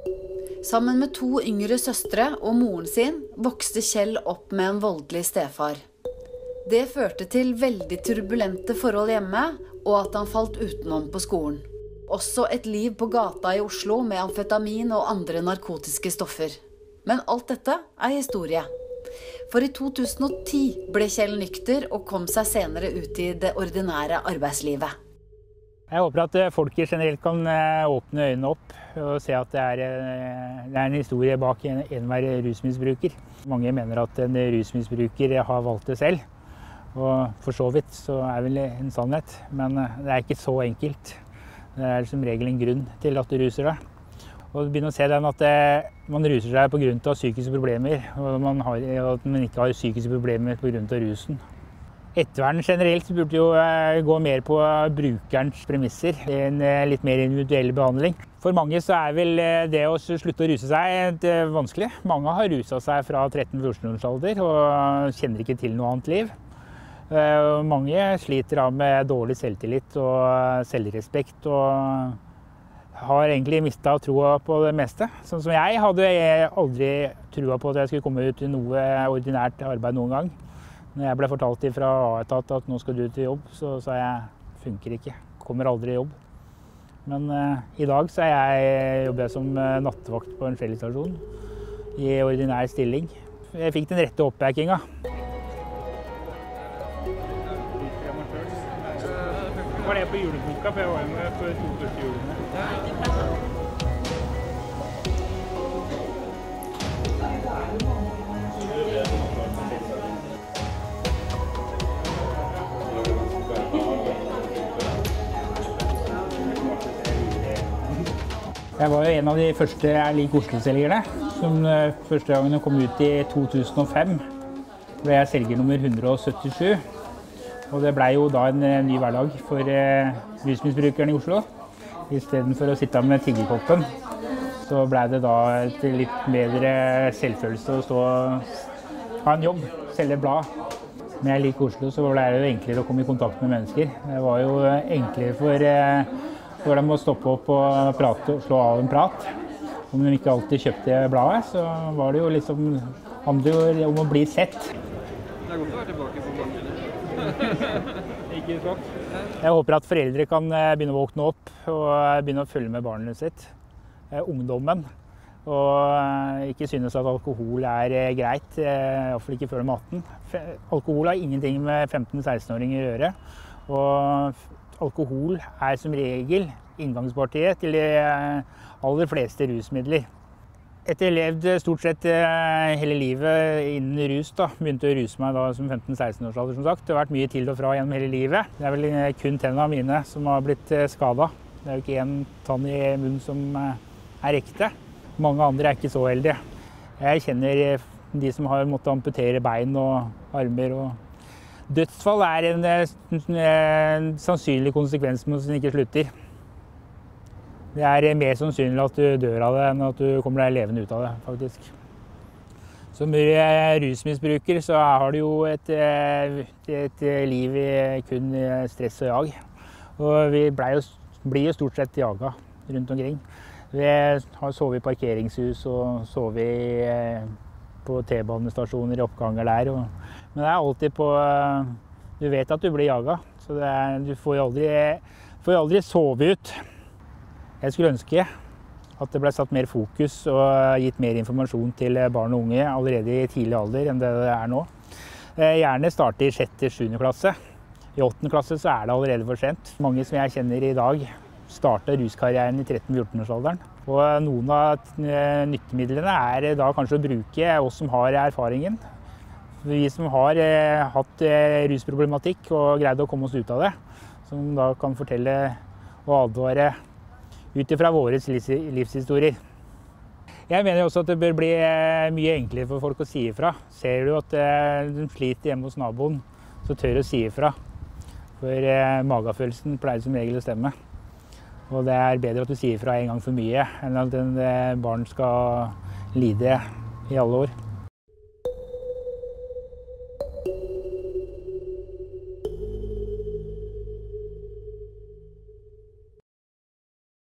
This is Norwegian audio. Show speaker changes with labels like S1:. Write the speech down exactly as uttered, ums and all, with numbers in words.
S1: Sammen med to yngre søstre og moren sin vokste Kjell opp med en voldelig stefar. Det førte til veldig turbulente forhold hjemme, og at han falt utenom på skolen. Også et liv på gata i Oslo med amfetamin og andre narkotiske stoffer. Men alt dette er historie. For i to tusen og ti ble Kjell nykter og kom seg senere ut i det ordinære arbeidslivet.
S2: Jeg håper at folk generelt kan åpne øynene opp og se at det er, det er en historie bak en, enhver rusmisbruker. Mange mener at en rusmisbruker har valgt det selv, og for så vidt så er vel en sannhet, men det er ikke så enkelt. Det er som regel en grunn til at du ruser deg. Og begynne å se den at man ruser seg på grunn av psykiske problemer, og man har, at man ikke har psykiske problemer på grunn av rusen. Ettervern generelt burde jo gå mer på brukerens premisser, en litt mer individuell behandling. For mange så er vel det å slutte å ruse seg vanskelig. Mange har ruset seg fra tretten til fjorten års alder og kjenner ikke til noe annet liv. Mange sliter av med dårlig selvtillit og selvrespekt og har egentlig mistet troa på det meste. Sånn som jeg hadde jeg aldri troa på at jeg skulle komme ut i noe ordinært arbeid noen gang. Når jeg ble fortalt fra A-etat at nå skal du til jobb, så sa jeg funker ikke, kommer aldri i jobb. Men uh, i dag så er jeg, jobber jeg som nattevakt på en fellesstasjon i ordinær stilling. Jeg fikk den rette oppbackinga. Var det på juleboka, for jeg var med på to første julene. Jeg var jo en av de første Er lik Oslo-selgerne, som første gangen kom ut i to tusen og fem. Ble jeg selger nummer hundre og syttisju, og det ble jo da en ny hverdag for rusmisbrukerne i Oslo. I stedet for å sitte med tiggekoppen, så ble det da et litt bedre selvfølelse å stå ha en jobb, selge blad. Med Jeg lik Oslo så ble det jo enklere å komme i kontakt med mennesker. Det var jo enklere for For de må stoppe opp og prate, slå av en prat. Om de ikke alltid kjøpte bladet, så var det jo liksom handler om å bli sett.
S3: Det er godt å være tilbake på bankene.
S2: Ikke sant? Jeg håper at foreldre kan begynne å våkne opp og begynne å følge med barnet sitt. Ungdommen. Og ikke synes at alkohol er greit, i hvert fall ikke før de er atten. Alkohol har ingenting med femten til seksten-åringer å gjøre. Og alkohol er som regel inngangspartiet til de aller fleste rusmidler. Etter jeg levde stort sett hele livet innen rus, da, begynte å ruse meg da som femten til seksten års alder, som sagt. Det har vært mye til og fra gjennom hele livet. Det er vel kun tennene mine som har blitt skadet. Det er jo ikke en tann i munnen som er ekte. Mange andre er ikke så heldige. Jeg kjenner de som har måttet amputere bein og armer. Og dødsfall er en, en, en sannsynlig konsekvens hvis den ikke slutter. Det er mer sannsynlig at du dør av det enn at du kommer deg levende ut av det, faktisk. Som rusmisbruker så har du jo et, et liv i kun stress og jag. Og vi ble jo, blir jo stort sett jaget rundt omkring. Vi har sovet i parkeringshus og sovet på T-banestasjoner i oppganger der. Og, men det er alltid på, du vet at du blir jaget, så det er, du får jo aldri, får jo aldri sove ut. Jeg skulle ønske at det ble satt mer fokus og gitt mer informasjon til barn og unge allerede i tidlig alder enn det det er nå. Gjerne starte i sjette til sjuende klasse. I åttende klasse så er det allerede for sent. Mange som jeg kjenner i dag startet ruskarrieren i tretten til fjorten års alderen. Og noen av nyttemidlene er da kanskje å bruke oss som har erfaringen. Vi som har hatt rusproblematikk og greid å komme oss ut av det, som da kan fortelle og advare ut ifra våre livshistorier. Jeg mener også at det bør bli mye enklere for folk å si ifra. Ser du at de sliter hjemme hos naboen, så tør å si ifra. For magefølelsen pleier som regel å stemme. Og det er bedre at du sier ifra en gang for mye, enn at en barn skal lide i alle år.